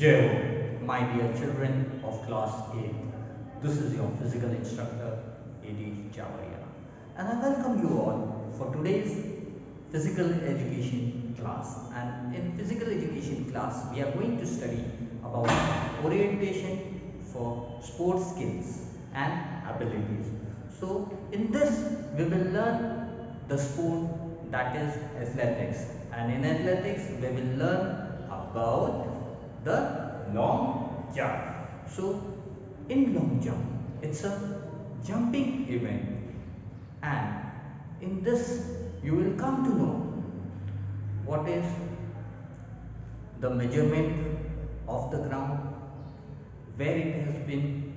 Jai Ho, my dear children of class 8. This is your physical instructor A.D. Javaria, and I welcome you all for today's physical education class. And in physical education class, we are going to study about orientation for sports skills and abilities. So in this, we will learn the sport that is athletics, and in athletics, we will learn about the long jump. So in long jump, it's a jumping event, and in this you will come to know what is the measurement of the ground, where it has been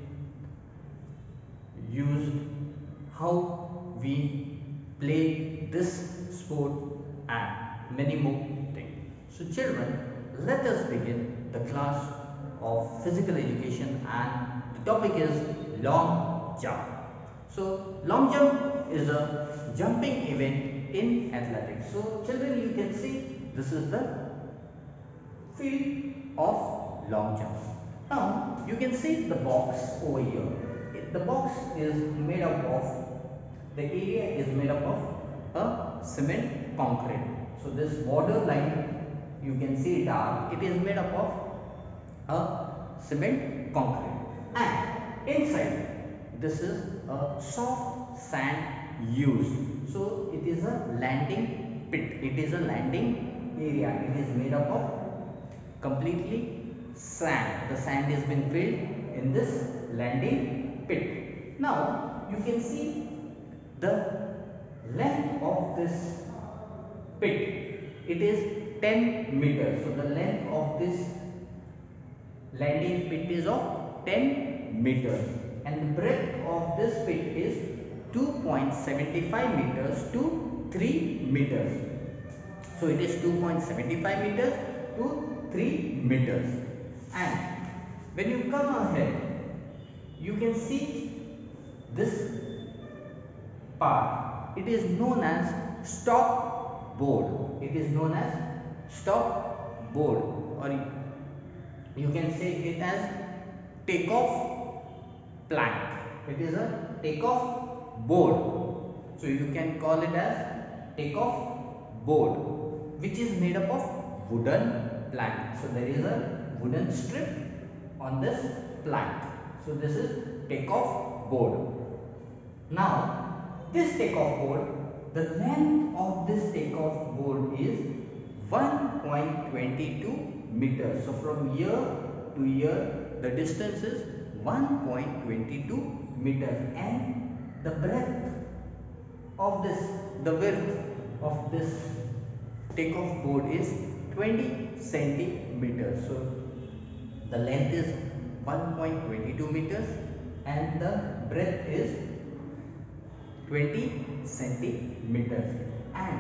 used, how we play this sport, and many more things. So children, let us begin the class of physical education, and the topic is long jump. So long jump is a jumping event in athletics. So children, you can see this is the field of long jump. Now you can see the box over here. The box is made up of, the area is made up of a cement concrete. So this border line, you can see dark, it is made up of a cement concrete, and inside this is a soft sand used. So it is a landing pit, it is a landing area, it is made up of completely sand. The sand has been filled in this landing pit. Now you can see the length of this pit. It is 10 meters. So the length of this landing pit is of 10 meters, and the breadth of this pit is 2.75 meters to 3 meters. So it is 2.75 meters to 3 meters. And when you come ahead, you can see this part. It is known as stop board. It is known as stop board, or you can say it as takeoff plank. It is a takeoff board. So you can call it as takeoff board, which is made up of wooden plank. So there is a wooden strip on this plank. So this is takeoff board. Now this takeoff board, the length of this takeoff board is 1.22 meters. So from here to here, the distance is 1.22 meters, and the breadth of this, the width of this takeoff board is 20 centimeters. So the length is 1.22 meters and the breadth is 20 centimeters, and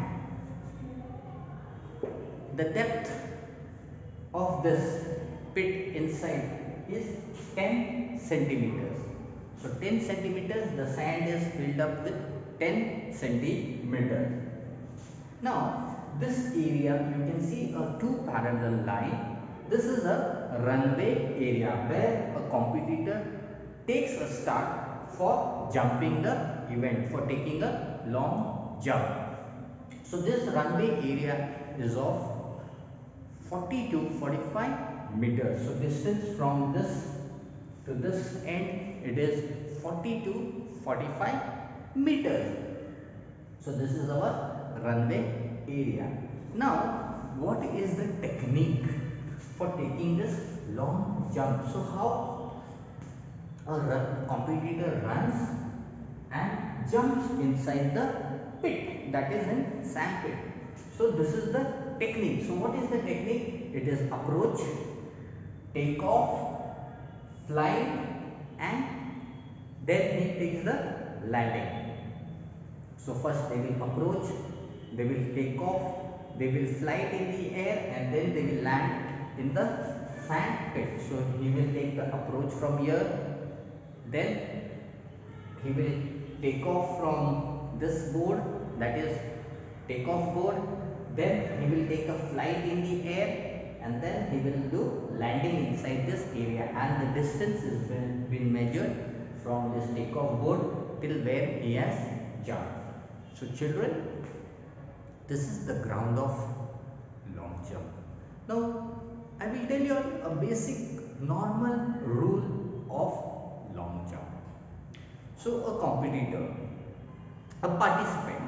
the depth of this pit inside is 10 centimeters. So 10 centimeters, the sand is filled up with 10 centimeters. Now this area, you can see a two parallel line. This is a runway area where a competitor takes a start for jumping the event, for taking a long jump. So this runway area is of 40 to 45 meters. So distance from this to this end, it is 40 to 45 meters. So this is our runway area. Now what is the technique for taking this long jump? So how a competitor runs and jumps inside the pit, that is in sand pit. So this is the technique. So what is the technique? It is approach, take off, flight, and then he takes the landing. So first they will approach, they will take off, they will fly in the air, and then they will land in the sand pit. So he will take the approach from here, then he will take off from this board, that is takeoff board, then he will take a flight in the air, and then he will do landing inside this area, and the distance is been measured from this takeoff board till where he has jumped. So children, this is the ground of long jump. Now I will tell you a basic normal rule of long jump. So a competitor, a participant,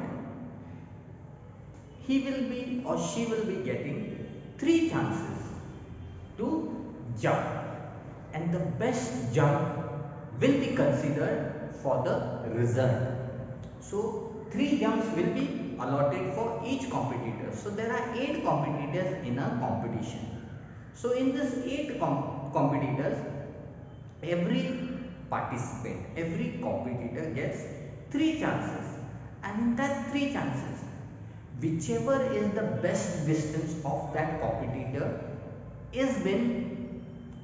he will be or she will be getting 3 chances to jump, and the best jump will be considered for the result. So 3 jumps will be allotted for each competitor. So there are 8 competitors in a competition. So in this 8 competitors, every participant, every competitor gets 3 chances, and in that 3 chances, whichever is the best distance of that competitor is been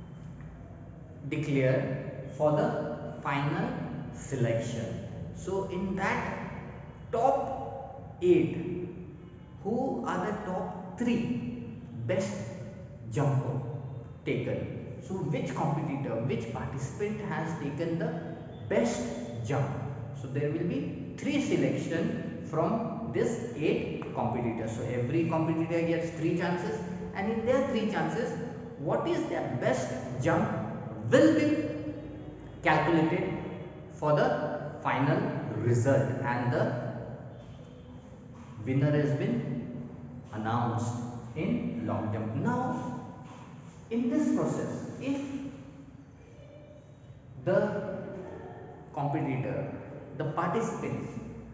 declared for the final selection. So in that top 8, who are the top 3 best jumper taken? So which competitor, which participant has taken the best jump? So there will be 3 selection from this 8 competitors. So every competitor gets 3 chances, and in their 3 chances, what is their best jump will be calculated for the final result, and the winner has been announced in long jump. Now in this process, if the competitor, the participants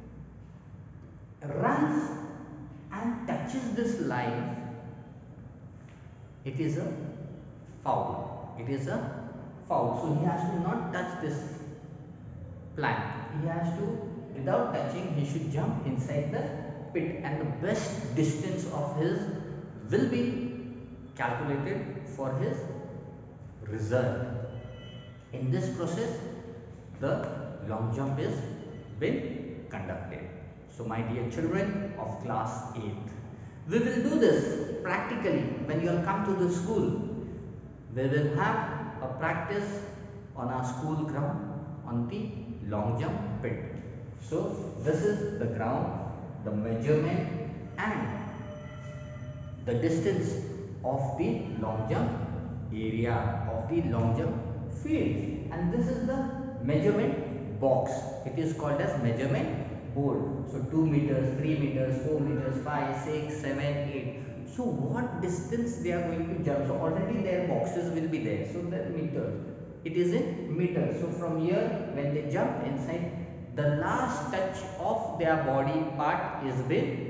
runs and touches this line, it is a foul. It is a foul. So he has to not touch this plank. He has to, without touching, he should jump inside the pit, and the best distance of his will be calculated for his result. In this process, the long jump is been conducted. So my dear children of class 8th, we will do this practically when you will come to the school. We will have a practice on our school ground on the long jump pit. So this is the ground, the measurement and the distance of the long jump area, of the long jump field, and this is the measurement box. It is called as measurement board. So 2 meters, 3 meters, 4 meters, 5, 6, 7, 8. So what distance they are going to jump? So already their boxes will be there. So the meters, it is in meters. So from here, when they jump inside, the last touch of their body part is been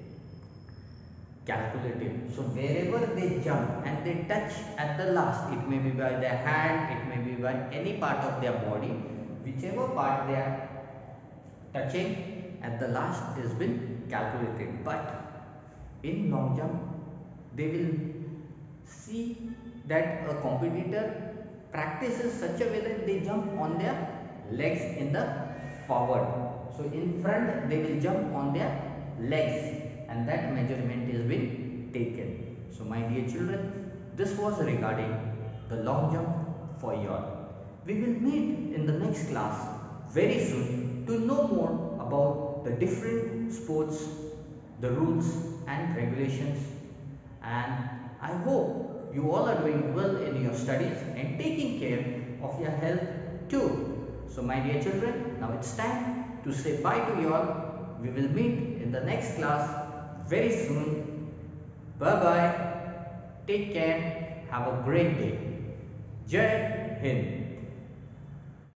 calculated. So wherever they jump and they touch at the last, it may be by their hand, it may be by any part of their body, whichever part they are touching at the last has been calculated. But in long jump, they will see that a competitor practices such a way that they jump on their legs in the forward. So in front they will jump on their legs, and that measurement is been taken. So my dear children, this was regarding the long jump for you all. We will meet in the next class very soon to know more about the different sports, the rules and regulations, and I hope you all are doing well in your studies and taking care of your health too. So my dear children, now it's time to say bye to you all. We will meet in the next class very soon. Bye bye. Take care. Have a great day. Jai Hind.